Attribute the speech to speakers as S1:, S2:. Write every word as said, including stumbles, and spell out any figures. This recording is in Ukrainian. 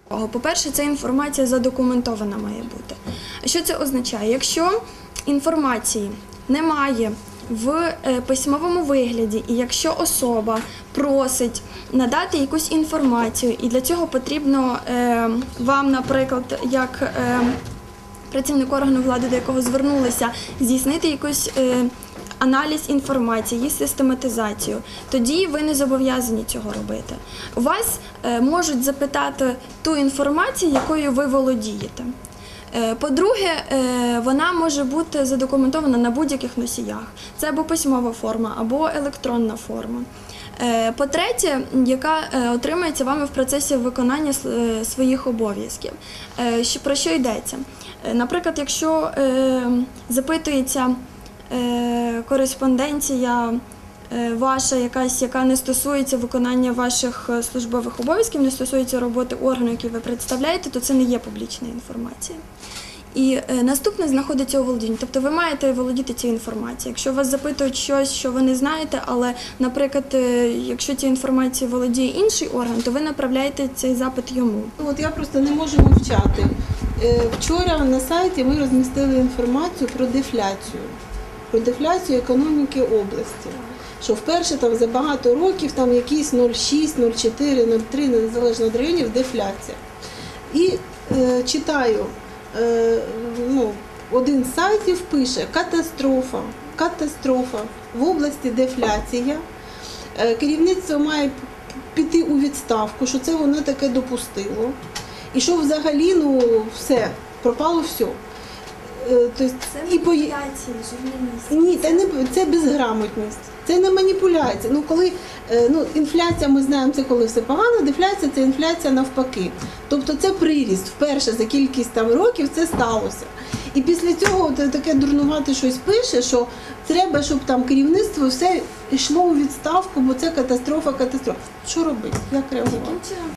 S1: По-перше, ця інформація задокументована має бути. Що це означає? Якщо інформації немає в письмовому вигляді, і якщо особа просить надати якусь інформацію, і для цього потрібно е, вам, наприклад, як е, працівник органу влади, до якого звернулися, здійснити якусь е, аналіз інформації, її систематизацію, тоді ви не зобов'язані цього робити. У вас е, можуть запитати ту інформацію, якою ви володієте. По-друге, вона може бути задокументована на будь-яких носіях. Це або письмова форма, або електронна форма. По-третє, яка отримується вами в процесі виконання своїх обов'язків. Про що йдеться? Наприклад, якщо запитується кореспонденція ваша якась, яка не стосується виконання ваших службових обов'язків, не стосується роботи органу, який ви представляєте, то це не є публічна інформація. І наступне знаходиться у володінні. Тобто ви маєте володіти цією інформацією. Якщо вас запитують щось, що ви не знаєте, але, наприклад, якщо цією інформацією володіє інший орган, то ви направляєте цей запит йому.
S2: От я просто не можу мовчати. Вчора на сайті ми розмістили інформацію про дефляцію. Про дефляцію економіки області. Що вперше там за багато років там якісь нуль шість, нуль чотири, нуль три, незалежно від районів, дефляція. І е, читаю, е, ну, один з сайтів пише «Катастрофа, катастрофа, в області дефляція, е, керівництво має піти у відставку, що це воно таке допустило, і що взагалі, ну, все, пропало все».
S1: Тобто, це і маніпуляції журналістів.
S2: Ні, це, не, це безграмотність, це не маніпуляція. Ну, коли, ну, інфляція, ми знаємо, це коли все погано, дефляція – це інфляція навпаки. Тобто це приріст, вперше за кількість там років це сталося. І після цього таке дурнувате щось пише, що треба, щоб там керівництво все йшло у відставку, бо це катастрофа, катастрофа. Що робити? Як реагувати?